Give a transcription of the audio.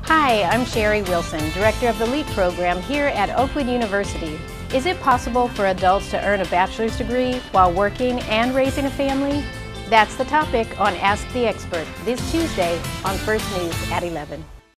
Hi, I'm Sherry Wilson, Director of the LEAP program here at Oakwood University. Is it possible for adults to earn a bachelor's degree while working and raising a family? That's the topic on Ask the Expert this Tuesday on First News at 11.